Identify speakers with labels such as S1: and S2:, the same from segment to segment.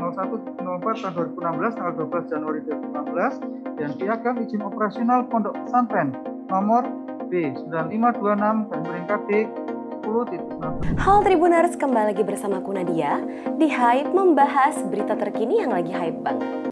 S1: 01/04 tahun 2016 tanggal 12 Januari 2016 dan Piagam Izin Operasional Pondok Pesantren nomor B9526/KD 10.19.
S2: Halo Tribuners, kembali lagi bersama aku Nadia di Hype membahas berita terkini yang lagi hype banget.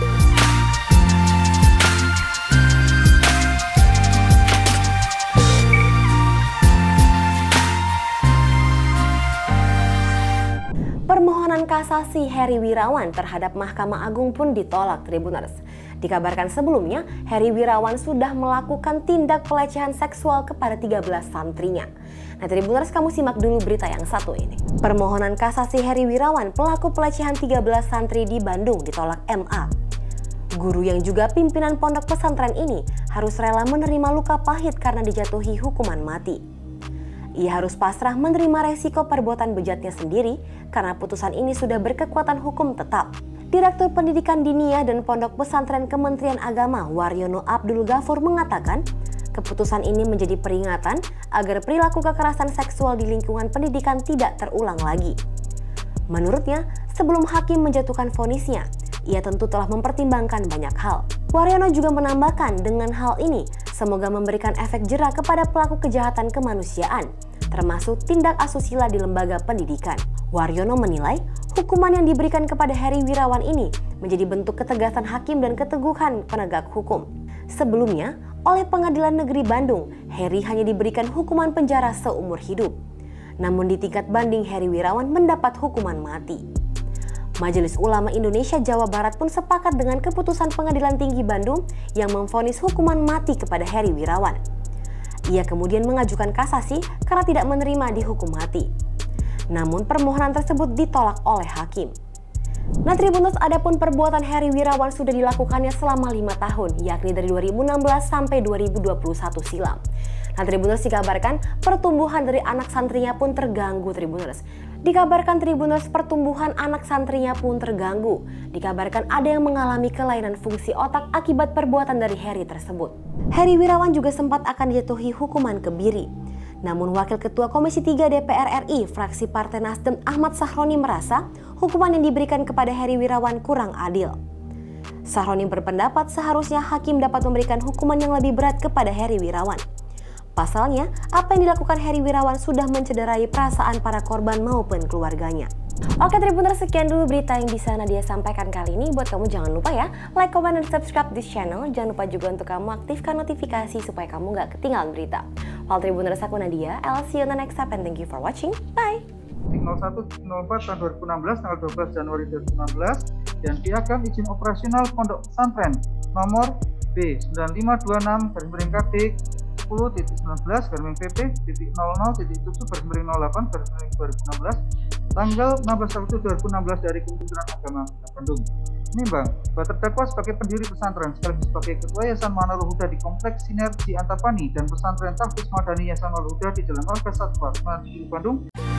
S2: Permohonan kasasi Heri Wirawan terhadap Mahkamah Agung pun ditolak Tribuners. Dikabarkan sebelumnya, Heri Wirawan sudah melakukan tindak pelecehan seksual kepada 13 santrinya. Nah Tribuners, kamu simak dulu berita yang satu ini. Permohonan kasasi Heri Wirawan, pelaku pelecehan 13 santri di Bandung, ditolak MA. Guru yang juga pimpinan pondok pesantren ini harus rela menerima luka pahit karena dijatuhi hukuman mati. Ia harus pasrah menerima resiko perbuatan bejatnya sendiri karena putusan ini sudah berkekuatan hukum tetap. Direktur Pendidikan Diniyah dan Pondok Pesantren Kementerian Agama Waryono Abdul Ghafur mengatakan, keputusan ini menjadi peringatan agar perilaku kekerasan seksual di lingkungan pendidikan tidak terulang lagi. Menurutnya, sebelum hakim menjatuhkan vonisnya, ia tentu telah mempertimbangkan banyak hal. Waryono juga menambahkan dengan hal ini, semoga memberikan efek jera kepada pelaku kejahatan kemanusiaan, termasuk tindak asusila di lembaga pendidikan. Waryono menilai, hukuman yang diberikan kepada Heri Wirawan ini menjadi bentuk ketegasan hakim dan keteguhan penegak hukum. Sebelumnya, oleh Pengadilan Negeri Bandung, Heri hanya diberikan hukuman penjara seumur hidup. Namun di tingkat banding, Heri Wirawan mendapat hukuman mati. Majelis Ulama Indonesia Jawa Barat pun sepakat dengan keputusan Pengadilan Tinggi Bandung yang memvonis hukuman mati kepada Heri Wirawan. Ia kemudian mengajukan kasasi karena tidak menerima dihukum mati. Namun permohonan tersebut ditolak oleh hakim. Nah Tribuners, adapun perbuatan Heri Wirawan sudah dilakukannya selama 5 tahun, yakni dari 2016 sampai 2021 silam. Nah Tribuners, dikabarkan pertumbuhan dari anak santrinya pun terganggu Tribuners. Dikabarkan Tribuners, pertumbuhan anak santrinya pun terganggu. Dikabarkan ada yang mengalami kelainan fungsi otak akibat perbuatan dari Heri tersebut. Heri Wirawan juga sempat akan dijatuhi hukuman kebiri. Namun Wakil Ketua Komisi 3 DPR RI, fraksi Partai Nasdem Ahmad Sahroni merasa hukuman yang diberikan kepada Heri Wirawan kurang adil. Sahroni berpendapat seharusnya hakim dapat memberikan hukuman yang lebih berat kepada Heri Wirawan. Pasalnya, apa yang dilakukan Heri Wirawan sudah mencederai perasaan para korban maupun keluarganya. Oke Tribuners, sekian dulu berita yang bisa Nadia sampaikan kali ini. Buat kamu jangan lupa ya, like, comment, dan subscribe di channel. Jangan lupa juga untuk kamu aktifkan notifikasi supaya kamu gak ketinggalan berita. Well Tribuners, aku Nadia, I'll see you on the next step and thank you for watching. Bye!
S1: 01/04 tahun 2016 tanggal 12 Januari 2016 dan Piagam Izin Operasional Pondok Pesantren nomor B9526/KD 10.19/PP.00.7/2016 tanggal 16 Agustus 2016 dari Kementerian Agama Kota Bandung. Ini Bang, bahwa terdakwa sebagai pendiri pesantren sekaligus sebagai Ketua Yayasan Manarul Huda di Kompleks Sinergi Antapani dan Pesantren Tahfiz Madani Yayasan Manarul Huda di Jalan Marga Satwa, Bandung